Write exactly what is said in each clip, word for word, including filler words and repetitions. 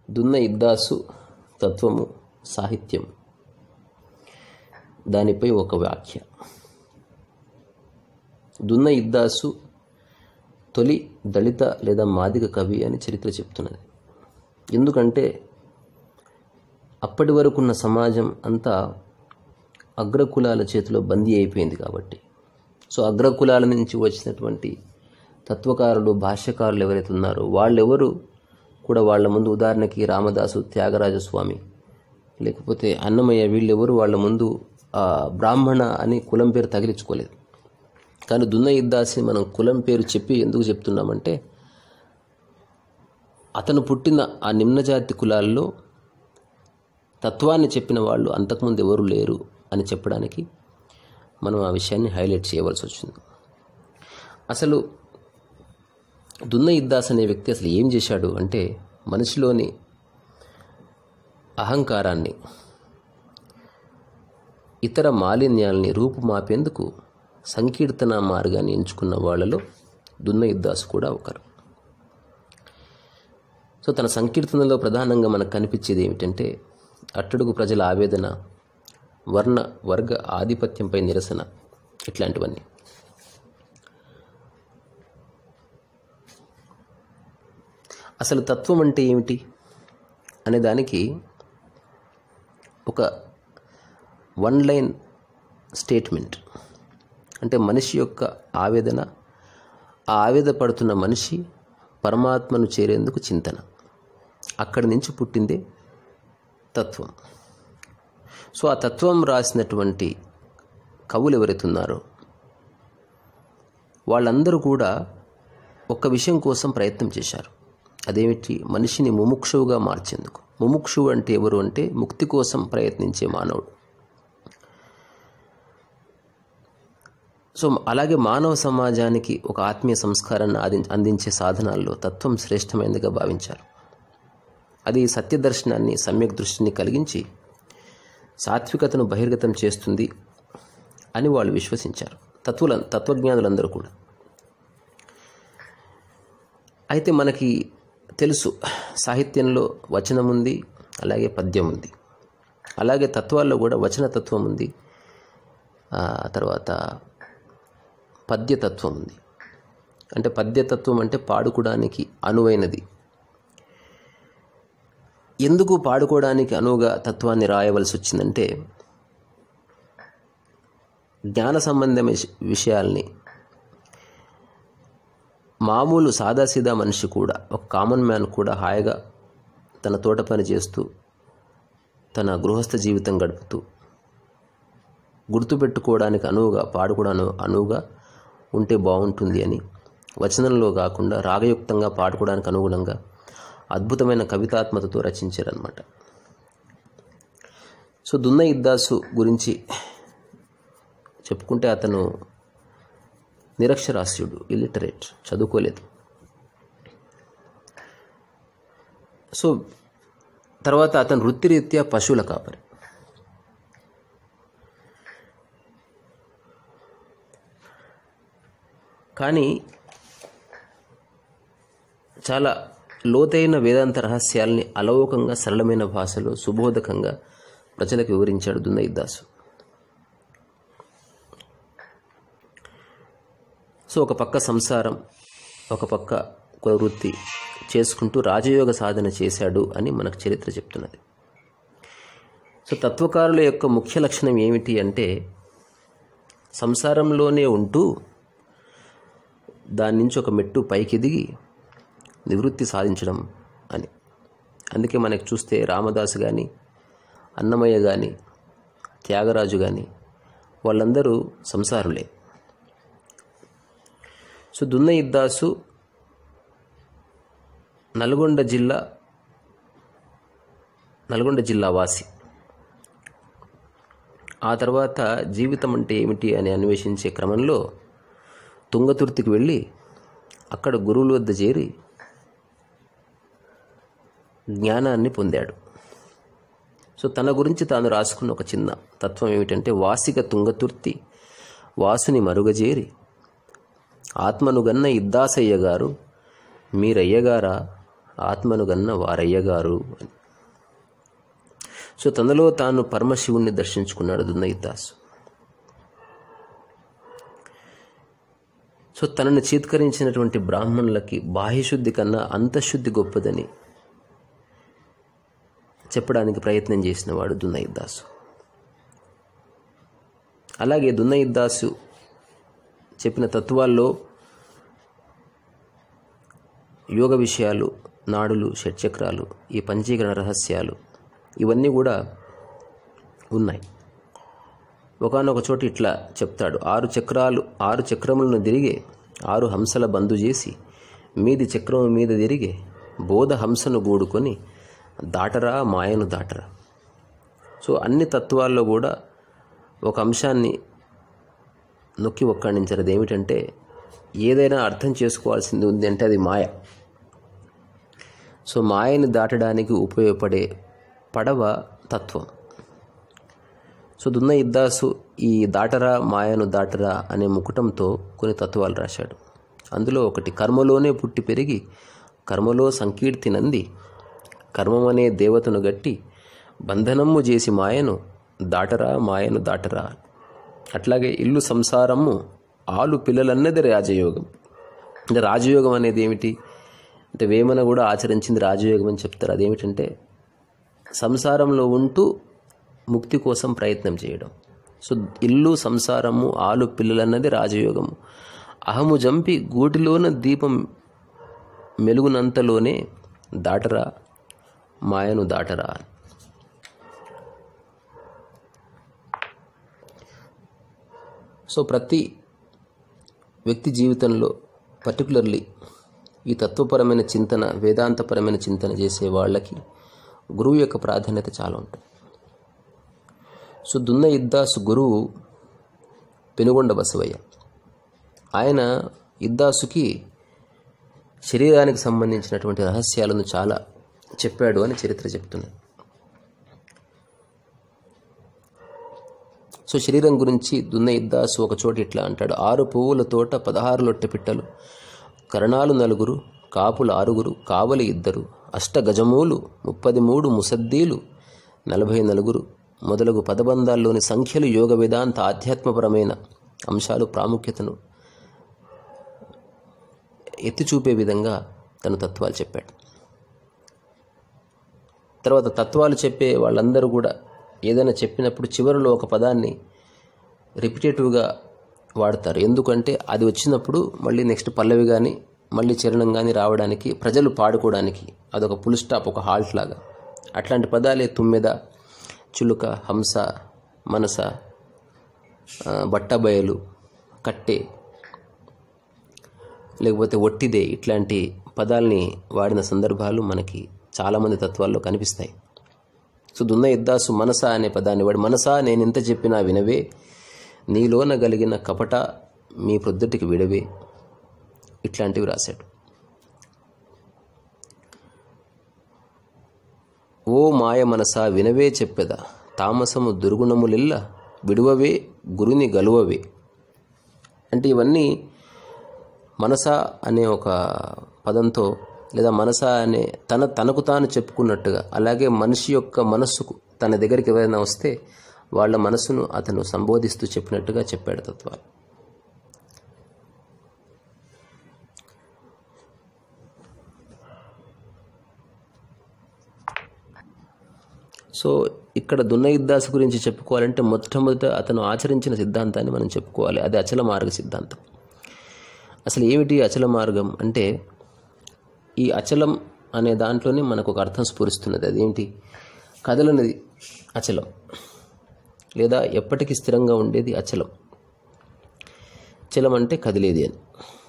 దున్న ఇద్దాసు తత్వము సాహిత్యం, దానిపై ఒక వ్యాఖ్య. దున్న ఇద్దాసు తొలి దళిత లేదా మాదిగ కవి అని చరిత్ర చెప్తున్నది. ఎందుకంటే అప్పటి వరకున్న సమాజం అంతా అగ్రకులాల చేతిలో బందీ అయిపోయింది కాబట్టి. సో అగ్రకులాల నుంచి వచ్చినటువంటి తత్వకారులు, భాష్యకారులు ఎవరైతే ఉన్నారో వాళ్ళెవరు కూడా వాళ్ళ ముందు, ఉదాహరణకి రామదాసు, త్యాగరాజస్వామి, లేకపోతే అన్నమయ్య, వీళ్ళెవరు వాళ్ళ ముందు బ్రాహ్మణ అని కులం పేరు తగిలించుకోలేదు. కానీ దున్న ఇద్దాసిని మనం కులం పేరు చెప్పి ఎందుకు చెప్తున్నామంటే, అతను పుట్టిన ఆ నిమ్నజాతి కులాల్లో తత్వాన్ని చెప్పిన వాళ్ళు అంతకుముందు ఎవరు లేరు అని చెప్పడానికి మనం ఆ విషయాన్ని హైలైట్ చేయవలసి వచ్చింది. అసలు దున్న ఇద్దాస్ అనే వ్యక్తి అసలు ఏం చేశాడు అంటే, మనిషిలోని అహంకారాన్ని, ఇతర మాలిన్యాల్ని రూపుమాపేందుకు సంకీర్తన మార్గాన్ని ఎంచుకున్న వాళ్ళలో దున్న ఇద్దాసు కూడా ఒకరు. సో తన సంకీర్తనలో ప్రధానంగా మనకు కనిపించేది ఏమిటంటే, అట్టడుగు ప్రజల ఆవేదన, వర్ణ వర్గ ఆధిపత్యంపై నిరసన, ఇట్లాంటివన్నీ. అసలు తత్వం అంటే ఏమిటి అనే దానికి ఒక వన్ లైన్ స్టేట్మెంట్, అంటే మనిషి యొక్క ఆవేదన, ఆ ఆవేదన పడుతున్న మనిషి పరమాత్మను చేరేందుకు చింతన, అక్కడి నుంచి పుట్టిందే తత్వం. సో ఆ తత్వం రాసినటువంటి కవులు ఎవరైతే ఉన్నారో వాళ్ళందరూ కూడా ఒక విషయం కోసం ప్రయత్నం చేశారు. అదేమిటి? మనిషిని ముముక్షువుగా మార్చేందుకు. ముముక్షువు అంటే ఎవరు అంటే ముక్తి కోసం ప్రయత్నించే మానవుడు. సో అలాగే మానవ సమాజానికి ఒక ఆత్మీయ సంస్కారాన్ని ఆది అందించే సాధనాల్లో తత్వం శ్రేష్టమైనదిగా భావించారు. అది సత్యదర్శనాన్ని, సమ్యక్ దృష్టిని కలిగించి సాత్వికతను బహిర్గతం చేస్తుంది అని వాళ్ళు విశ్వసించారు, తత్వుల తత్వజ్ఞానులందరూ కూడా. అయితే మనకి తెలుసు, సాహిత్యంలో వచనం ఉంది, అలాగే పద్యం ఉంది, అలాగే తత్వాల్లో కూడా వచనతత్వం ఉంది, తర్వాత పద్యతత్వం ఉంది. అంటే పద్యతత్వం అంటే పాడుకోవడానికి అనువైనది. ఎందుకు పాడుకోవడానికి అనువుగా తత్వాన్ని రాయవలసి వచ్చిందంటే, జ్ఞాన సంబంధమైన విషయాల్ని మామూలు సాదాసీదా మనిషి కూడా, ఒక కామన్ మ్యాన్ కూడా హాయిగా తన తోట పని చేస్తూ, తన గృహస్థ జీవితం గడుపుతూ గుర్తుపెట్టుకోవడానికి అనువుగా, పాడుకోవడానికి అనువుగా ఉంటే బాగుంటుంది అని వచనంలో కాకుండా రాగయుక్తంగా పాడుకోవడానికి అనుగుణంగా అద్భుతమైన కవితాత్మకతతో రచించారన్నమాట. సో దున్న ఇద్దాసు గురించి చెప్పుకుంటే అతను నిరక్షరాస్యుడు, ఇల్లిటరేట్, చదువుకోలేదు. సో తర్వాత అతను వృత్తిరీత్యా పశువుల కాపరి. కానీ చాలా లోతైన వేదాంత రహస్యాల్ని అలౌకంగా సరళమైన భాషలో సుబోధకంగా ప్రజలకు వివరించాడు దున్న ఇద్దాసు. సో ఒక పక్క సంసారం, ఒక పక్క ఒక వృత్తి చేసుకుంటూ రాజయోగ సాధన చేశాడు అని మనకు చరిత్ర చెప్తున్నది. సో తత్వకారుల యొక్క ముఖ్య లక్షణం ఏమిటి అంటే, సంసారంలోనే ఉంటూ దాని నుంచి ఒక మెట్టు పైకి ఎదిగి నివృత్తి సాధించడం అని. అందుకే మనకు చూస్తే రామదాసు కానీ, అన్నమయ్య కానీ, త్యాగరాజు కానీ వాళ్ళందరూ సంసారులే. సో దున్న ఇద్దాసు నల్గొండ జిల్లా నల్గొండ జిల్లా వాసి. ఆ తర్వాత జీవితం అంటే ఏమిటి అని అన్వేషించే క్రమంలో తుంగతుర్తికి వెళ్ళి అక్కడ గురువుల వద్ద చేరి జ్ఞానాన్ని పొందాడు. సో తన గురించి తాను రాసుకున్న ఒక చిన్న తత్వం ఏమిటంటే, వాసిక తుంగతుర్తి వాసుని మరుగజేరి ఆత్మనుగన్న ఇద్దాసయ్య గారు మీరయ్యగారా ఆత్మను గన్న వారయ్యగారు అని. సో తనలో తాను పరమశివుణ్ణి దర్శించుకున్నాడు దున్నయిదాసు. సో తనను చీత్కరించినటువంటి బ్రాహ్మణులకి బాహ్యశుద్ధి కన్నా అంతఃశుద్ధి గొప్పదని చెప్పడానికి ప్రయత్నం చేసిన వాడు దున్నయిదాసు. అలాగే దున్నయిదాసు చెప్పిన తత్వాల్లో యోగ విషయాలు, నాడులు, షట్చక్రాలు, ఈ పంచీకరణ రహస్యాలు ఇవన్నీ కూడా ఉన్నాయి. ఒకానొక చోట ఇట్లా చెప్తాడు, ఆరు చక్రాలు ఆరు చక్రములను తిరిగే ఆరు హంసల బంధు చేసి మీది చక్రము మీద తిరిగే బోధ హంసను గూడుకొని దాటరా మాయను దాటరా. సో అన్ని తత్వాల్లో కూడా ఒక అంశాన్ని నొక్కి ఒక్కడించారు. అది ఏమిటంటే ఏదైనా అర్థం చేసుకోవాల్సింది ఉంది అంటే అది మాయ. సో మాయని దాటడానికి ఉపయోగపడే పడవ తత్వం. సో దున్నయిదాసు ఈ దాటరా మాయను దాటరా అనే ముకుటంతో కొన్ని తత్వాలు రాశాడు. అందులో ఒకటి, కర్మలోనే పుట్టి పెరిగి కర్మలో సంకీర్తి నంది కర్మమనే దేవతను గట్టి బంధనమ్ము చేసి మాయను దాటరా మాయను దాటరా. అట్లాగే ఇల్లు సంసారము ఆలు పిల్లలన్నది రాజయోగం. అంటే రాజయోగం అనేది ఏమిటి అంటే వేమన కూడా ఆచరించింది రాజయోగం అని చెప్తారు. అదేమిటంటే సంసారంలో ఉంటూ ముక్తి కోసం ప్రయత్నం చేయడం. సో ఇల్లు సంసారము ఆలు పిల్లలన్నది రాజయోగము. అహము జంపి గూటిలోన దీపం మెలుగునంతలోనే దాటరా మాయను దాటరా. సో ప్రతి వ్యక్తి జీవితంలో పర్టికులర్లీ ఈ తత్వపరమైన చింతన, వేదాంతపరమైన చింతన చేసే వాళ్ళకి గురువు యొక్క ప్రాధాన్యత చాలా ఉంటుంది. సో దున్నయిదాసు గురువు పెనుగొండ బసవయ్య. ఆయన ఇద్దాసుకి శరీరానికి సంబంధించినటువంటి రహస్యాలను చాలా చెప్పాడు అని చరిత్ర చెప్తున్నది. సో శరీరం గురించి దున్నయిదాసు ఒక చోట ఇట్లా అంటాడు, ఆరు పువ్వుల తోట పదహారు లొట్టె పిట్టలు, కరణాలు నలుగురు, కాపులు ఆరుగురు, కావలి ఇద్దరు, అష్ట గజమూలు, ముప్పది మూడు ముసద్దీలు, నలభై నలుగురు మొదలగు పదబంధాల్లోని సంఖ్యలు యోగ వేదాంత ఆధ్యాత్మపరమైన అంశాలు ప్రాముఖ్యతను ఎత్తి చూపే విధంగా తన తత్వాలు చెప్పాడు. తర్వాత తత్వాలు చెప్పే వాళ్ళందరూ కూడా ఏదైనా చెప్పినప్పుడు చివరిలో ఒక పదాన్ని రిపిటేటివ్గా వాడతారు. ఎందుకంటే అది వచ్చినప్పుడు మళ్ళీ నెక్స్ట్ పల్లవి కానీ మళ్ళీ చరణం కానీ రావడానికి, ప్రజలు పాడుకోవడానికి అదొక ఫుల్ స్టాప్, ఒక హాల్ట్ లాగా. అట్లాంటి పదాలే తుమ్మెద, చులుక, హంస, మనస, బట్టబయలు, కట్టె, లేకపోతే ఒట్టిదే ఇట్లాంటి పదాలని వాడిన సందర్భాలు మనకి చాలామంది తత్వాల్లో కనిపిస్తాయి. సో దున్నయిదాసు మనస అనే పదాన్ని వాడు, మనసా నేనెంత చెప్పినా వినవే, నీలోన గలిగిన కపట మీ ప్రొద్దుటికి విడవే, ఇట్లాంటివి రాశాడు. ఓ మాయ మనసా వినవే చెప్పెద, తామసము దుర్గుణములిల్ల విడువవే గురుని గలువవే. అంటే ఇవన్నీ మనస అనే ఒక పదంతో లేదా మనస అనే తన తనకు తాను చెప్పుకున్నట్టుగా, అలాగే మనిషి యొక్క మనస్సుకు తన దగ్గరికి ఎవరైనా వస్తే వాళ్ళ మనస్సును అతను సంబోధిస్తూ చెప్పినట్టుగా చెప్పాడు తత్వాలు. సో ఇక్కడ దున్నయిదాసు గురించి చెప్పుకోవాలంటే మొట్టమొదట అతను ఆచరించిన సిద్ధాంతాన్ని మనం చెప్పుకోవాలి. అది అచల మార్గ సిద్ధాంతం. అసలు ఏమిటి అచల మార్గం అంటే, ఈ అచలం అనే దాంట్లోనే మనకు ఒక అర్థం స్ఫురిస్తున్నది. అదేంటి? కదలనిది అచలం, లేదా ఎప్పటికీ స్థిరంగా ఉండేది అచలం. చలం అంటే కదిలేది అని.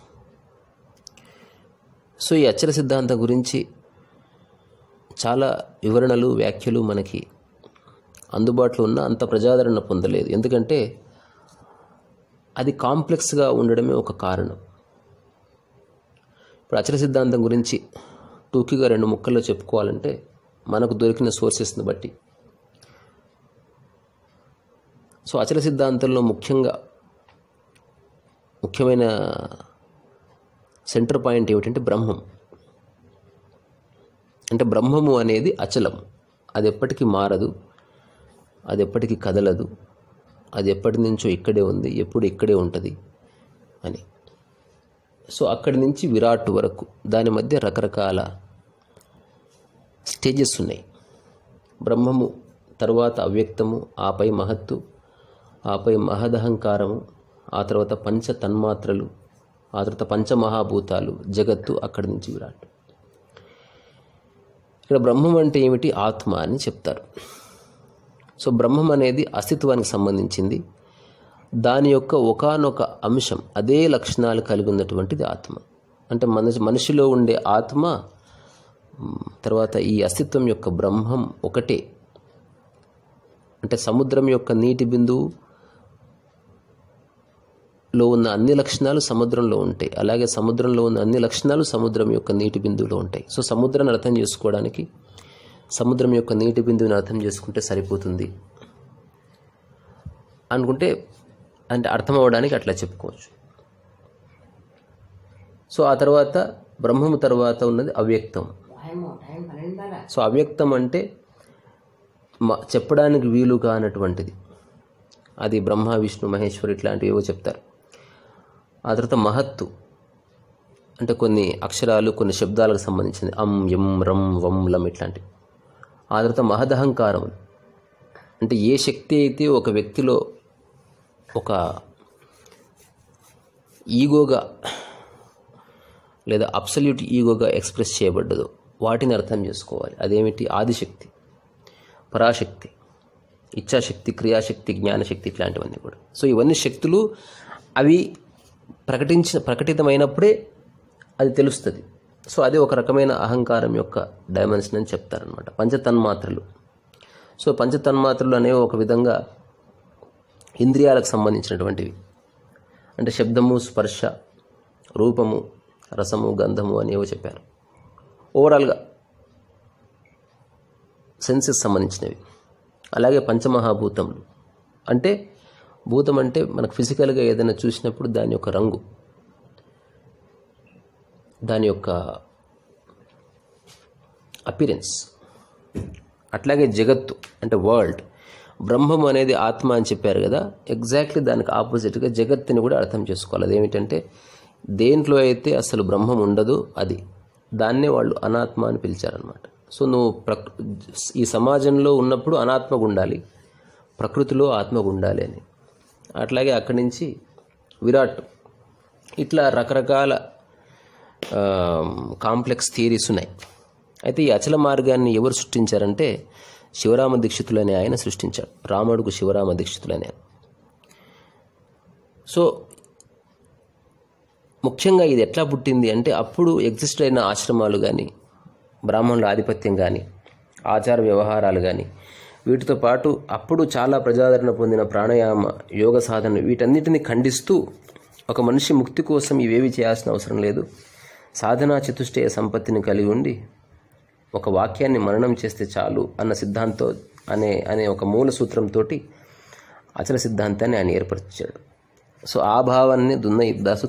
సో ఈ అచల సిద్ధాంతం గురించి చాలా వివరణలు, వ్యాఖ్యలు మనకి అందుబాటులో ఉన్న అంత ప్రజాదరణ పొందలేదు. ఎందుకంటే అది కాంప్లెక్స్గా ఉండడమే ఒక కారణం. ఇప్పుడు అచల సిద్ధాంతం గురించి టూకీగా రెండు ముక్కల్లో చెప్పుకోవాలంటే మనకు దొరికిన సోర్సెస్ని బట్టి, సో అచల సిద్ధాంతంలో ముఖ్యంగా ముఖ్యమైన సెంటర్ పాయింట్ ఏమిటంటే బ్రహ్మం. అంటే బ్రహ్మము అనేది అచలం, అది ఎప్పటికీ మారదు, అది ఎప్పటికీ కదలదు, అది ఎప్పటి నుంచో ఇక్కడే ఉంది, ఎప్పుడు ఇక్కడే ఉంటుంది అని. సో అక్కడి నుంచి విరాట్ వరకు దాని మధ్య రకరకాల స్టేజెస్ ఉన్నాయి. బ్రహ్మము తర్వాత అవ్యక్తము, ఆపై మహత్తు, ఆపై మహదహంకారము, ఆ తర్వాత పంచ తన్మాత్రలు, ఆ తర్వాత పంచమహాభూతాలు, జగత్తు, అక్కడి నుంచి విరాట్. ఇక్కడ బ్రహ్మం అంటే ఏమిటి? ఆత్మ అని చెప్తారు. సో బ్రహ్మం అనేది అస్తిత్వానికి సంబంధించింది. దాని యొక్క ఒకానొక అంశం, అదే లక్షణాలు కలిగి ఉన్నటువంటిది ఆత్మ. అంటే మనిషి మనిషిలో ఉండే ఆత్మ తర్వాత ఈ అస్తిత్వం యొక్క బ్రహ్మం ఒకటే. అంటే సముద్రం యొక్క నీటి బిందువులో ఉన్న అన్ని లక్షణాలు సముద్రంలో ఉంటాయి, అలాగే సముద్రంలో ఉన్న అన్ని లక్షణాలు సముద్రం యొక్క నీటి బిందువులో ఉంటాయి. సో సముద్రాన్ని అర్థం చేసుకోవడానికి సముద్రం యొక్క నీటి బిందువుని అర్థం చేసుకుంటే సరిపోతుంది అనుకుంటే, అంటే అర్థం అవ్వడానికి అట్లా చెప్పుకోవచ్చు. సో ఆ తర్వాత బ్రహ్మము తర్వాత ఉన్నది అవ్యక్తం. సో అవ్యక్తం అంటే చెప్పడానికి వీలు కానటువంటిది, అది బ్రహ్మ విష్ణు మహేశ్వరు ఇట్లాంటివి ఏవో చెప్తారు. ఆ తర్వాత మహత్తు అంటే కొన్ని అక్షరాలు కొన్ని శబ్దాలకు సంబంధించింది, అం యం రం వం లం ఇట్లాంటివి. ఆ తర్వాత మహదహంకారం అంటే ఏ శక్తి అయితే ఒక వ్యక్తిలో ఒక ఈగోగా లేదా అబ్సల్యూట్ ఈగోగా ఎక్స్ప్రెస్ చేయబడ్డదో వాటిని అర్థం చేసుకోవాలి. అదేమిటి? ఆదిశక్తి, పరాశక్తి, ఇచ్ఛాశక్తి, క్రియాశక్తి, జ్ఞానశక్తి ఇట్లాంటివన్నీ కూడా. సో ఇవన్నీ శక్తులు అవి ప్రకటించిన ప్రకటితమైనప్పుడే అది తెలుస్తుంది. సో అది ఒక రకమైన అహంకారం యొక్క డైమెన్షన్ అని చెప్తారనమాట. పంచతన్మాత్రలు. సో పంచతన్మాత్రలు అనేవి ఒక విధంగా ఇంద్రియాలకు సంబంధించినటువంటివి. అంటే శబ్దము, స్పర్శ, రూపము, రసము, గంధము అనేవో చెప్పారు. ఓవరాల్గా సెన్సెస్ సంబంధించినవి. అలాగే పంచమహాభూతములు అంటే భూతం అంటే మనకు ఫిజికల్గా ఏదైనా చూసినప్పుడు దాని యొక్క రంగు, దాని యొక్క అపిరెన్స్. అట్లాగే జగత్తు అంటే వరల్డ్. బ్రహ్మం అనేది ఆత్మ అని చెప్పారు కదా, ఎగ్జాక్ట్లీ దానికి ఆపోజిట్గా జగత్తుని కూడా అర్థం చేసుకోవాలి. అదేమిటంటే దేంట్లో అయితే అసలు బ్రహ్మం ఉండదో అది, దాన్నే వాళ్ళు అనాత్మ అని పిలిచారనమాట. సో నువ్వు ప్రకృ ఈ సమాజంలో ఉన్నప్పుడు అనాత్మగా ఉండాలి, ప్రకృతిలో ఆత్మగా ఉండాలి అని. అట్లాగే అక్కడి నుంచి విరాట్, ఇట్లా రకరకాల కాంప్లెక్స్ థియరీస్ ఉన్నాయి. అయితే ఈ అచల మార్గాన్ని ఎవరు సృష్టించారంటే శివరామ దీక్షితులు అనే ఆయన సృష్టించాడు. రాముడుకు శివరామ దీక్షితులు అనే. సో ముఖ్యంగా ఇది ఎట్లా పుట్టింది అంటే అప్పుడు ఎగ్జిస్ట్ అయిన ఆశ్రమాలు కానీ, బ్రాహ్మణుల ఆధిపత్యం కానీ, ఆచార వ్యవహారాలు కానీ, వీటితో పాటు అప్పుడు చాలా ప్రజాదరణ పొందిన ప్రాణాయామ, యోగ సాధన వీటన్నిటిని ఖండిస్తూ ఒక మనిషి ముక్తి కోసం ఇవేవి చేయాల్సిన అవసరం లేదు, సాధనా చతుష్టయ సంపత్తిని కలిగి ఉండి ఒక వాక్యాన్ని మననం చేస్తే చాలు అన్న సిద్ధాంతం అనే అనే ఒక మూల సూత్రంతో అచల సిద్ధాంతాన్ని ఆయన ఏర్పరిచాడు. సో ఆ భావాన్ని దున్న ఇబ్దాసు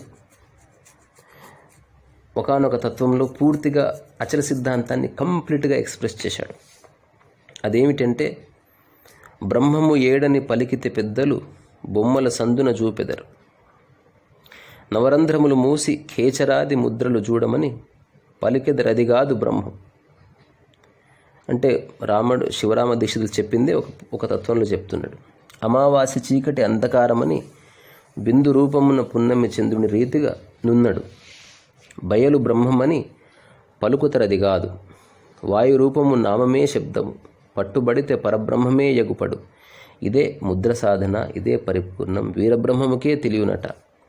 ఒకానొక తత్వంలో పూర్తిగా అచల సిద్ధాంతాన్ని కంప్లీట్గా ఎక్స్ప్రెస్ చేశాడు. అదేమిటంటే బ్రహ్మము ఏడని పలికితే పెద్దలు బొమ్మల సందున చూపెదరు, నవరంధ్రములు మూసి ఖేచరాది ముద్రలు చూడమని పలికెదరదిగాదు బ్రహ్మం. అంటే రాముడు శివరామ దీక్షితులు చెప్పిందే ఒక ఒక తత్వంలో చెప్తున్నాడు. అమావాస్య చీకటి అంధకారమని బిందు రూపమున పున్నమి చంద్రుని రీతిగా నున్నడు, బయలు బ్రహ్మమని పలుకుతరది కాదు, వాయు రూపము నామమే శబ్దము, పట్టుబడితే పరబ్రహ్మమే యగుపడు, ఇదే ముద్ర సాధన, ఇదే పరిపూర్ణం, వీరబ్రహ్మముకే తెలియనట.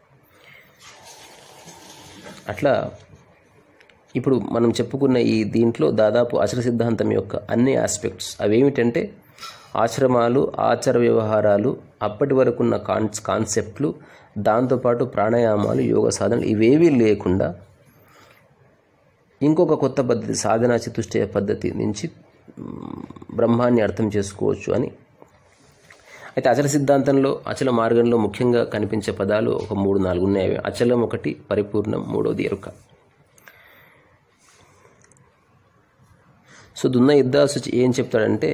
అట్లా ఇప్పుడు మనం చెప్పుకున్న ఈ దీంట్లో దాదాపు అచల సిద్ధాంతం యొక్క అన్ని ఆస్పెక్ట్స్ అవేమిటంటే ఆశ్రమాలు, ఆచార వ్యవహారాలు, అప్పటి వరకున్న కాన్ కాన్సెప్ట్లు, దాంతోపాటు ప్రాణాయామాలు, యోగ సాధనలు ఇవేవీ లేకుండా ఇంకొక కొత్త పద్ధతి సాధనా చతుష్టయ పద్ధతి నుంచి బ్రహ్మాన్ని అర్థం చేసుకోవచ్చు అని. అయితే అచల సిద్ధాంతంలో, అచల మార్గంలో ముఖ్యంగా కనిపించే పదాలు ఒక మూడు నాలుగు ఉన్నాయి. అచలం ఒకటి, పరిపూర్ణం మూడోది ఎరుక. సో దున్న ఇద్దాసు ఏం చెప్తాడంటే,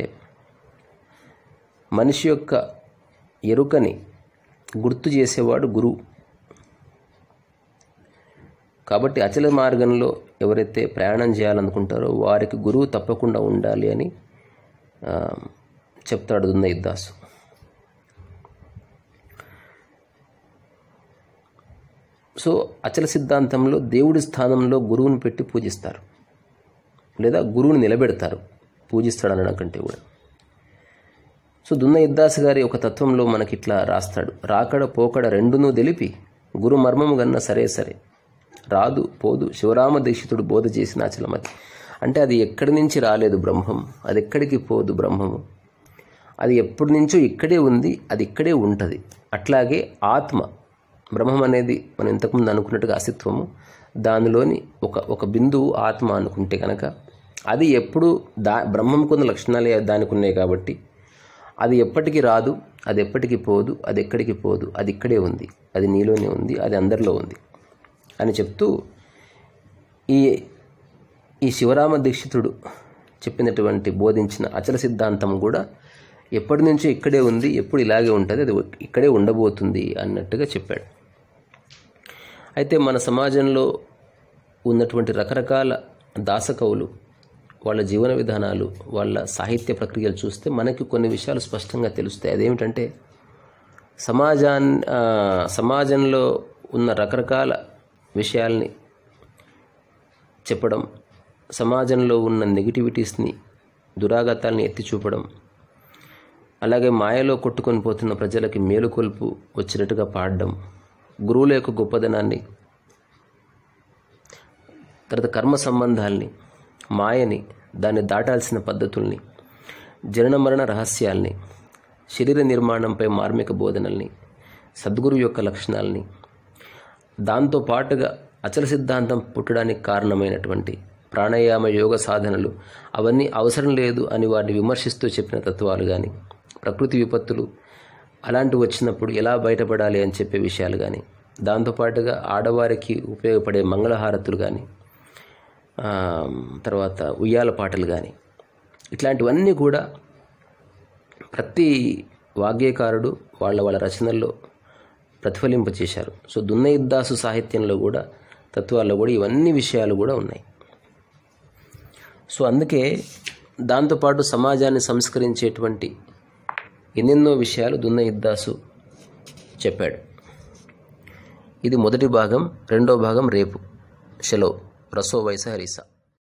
మనిషి యొక్క ఎరుకని గుర్తు చేసేవాడు గురువు. కాబట్టి అచల మార్గంలో ఎవరైతే ప్రయాణం చేయాలనుకుంటారో వారికి గురువు తప్పకుండా ఉండాలి అని చెప్తాడు దున్న ఇద్దాసు. సో అచల సిద్ధాంతంలో దేవుడి స్థానంలో గురువుని పెట్టి పూజిస్తారు, లేదా గురువుని నిలబెడతారు, పూజిస్తాడు అనడం కంటే కూడా. సో దున్న ఇద్దాసు గారి ఒక తత్వంలో మనకి ఇట్లా రాస్తాడు, రాకడ పోకడ రెండునూ తెలిపి గురు మర్మము గన్న సరే సరే రాదు పోదు శివరామ దీక్షితుడు బోధ చేసిన అచలమతి. అంటే అది ఎక్కడి నుంచి రాలేదు బ్రహ్మం, అది ఎక్కడికి పోదు బ్రహ్మము, అది ఎప్పటి నుంచో ఇక్కడే ఉంది, అది ఇక్కడే ఉంటుంది. అట్లాగే ఆత్మ బ్రహ్మం అనేది మనం ఇంతకుముందు అనుకున్నట్టుగా అస్తిత్వము, దానిలోని ఒక ఒక బిందువు ఆత్మ అనుకుంటే కనుక అది ఎప్పుడు దా బ్రహ్మం కొన్ని లక్షణాలే దానికి ఉన్నాయి కాబట్టి అది ఎప్పటికీ రాదు, అది ఎప్పటికీ పోదు, అది ఎక్కడికి పోదు, అది ఇక్కడే ఉంది, అది నీలోనే ఉంది, అది అందరిలో ఉంది అని చెప్తూ ఈ ఈ శివరామ దీక్షితుడు చెప్పినటువంటి బోధించిన అచల సిద్ధాంతం కూడా ఎప్పటి నుంచో ఇక్కడే ఉంది, ఎప్పుడు ఇలాగే ఉంటుంది, అది ఇక్కడే ఉండబోతుంది అన్నట్టుగా చెప్పాడు. అయితే మన సమాజంలో ఉన్నటువంటి రకరకాల దాసకవులు, వాళ్ళ జీవన విధానాలు, వాళ్ళ సాహిత్య ప్రక్రియలు చూస్తే మనకి కొన్ని విషయాలు స్పష్టంగా తెలుస్తాయి. అదేమిటంటే సమాజాన్ని సమాజంలో ఉన్న రకరకాల విషయాల్ని చెప్పడం, సమాజంలో ఉన్న నెగిటివిటీస్ని, దురాగతాల్ని ఎత్తి చూపడం, అలాగే మాయలో కొట్టుకొని పోతున్న ప్రజలకి మేలుకొల్పు వచ్చినట్టుగా పాడడం, గురువుల యొక్క గొప్పదనాన్ని, తర్వాత కర్మ సంబంధాల్ని, మాయని, దాన్ని దాటాల్సిన పద్ధతుల్ని, జనన మరణ రహస్యాల్ని, శరీర నిర్మాణంపై మార్మిక బోధనల్ని, సద్గురు యొక్క లక్షణాలని, దాంతో పాటుగా అచల సిద్ధాంతం పుట్టడానికి కారణమైనటువంటి ప్రాణాయామ యోగ సాధనలు అవన్నీ అవసరం లేదు అని వాటిని విమర్శిస్తూ చెప్పిన తత్వాలు కానీ, ప్రకృతి విపత్తులు అలాంటివి వచ్చినప్పుడు ఎలా బయటపడాలి అని చెప్పే విషయాలు కానీ, దాంతోపాటుగా ఆడవారికి ఉపయోగపడే మంగళహారతులు కానీ, తర్వాత ఉయ్యాల పాటలు కానీ, ఇట్లాంటివన్నీ కూడా ప్రతి వాగ్గేయకారుడు వాళ్ళ వాళ్ళ రచనల్లో ప్రతిఫలింపచేశారు. సో దున్న ఇద్దాసు సాహిత్యంలో కూడా, తత్వాల్లో కూడా ఇవన్నీ విషయాలు కూడా ఉన్నాయి. సో అందుకే దాంతోపాటు సమాజాన్ని సంస్కరించేటువంటి ఎన్నెన్నో విషయాలు దున్న ఇద్దాసు చెప్పాడు. ఇది మొదటి భాగం. రెండో భాగం రేపు. షలో రసో వైస హరిస.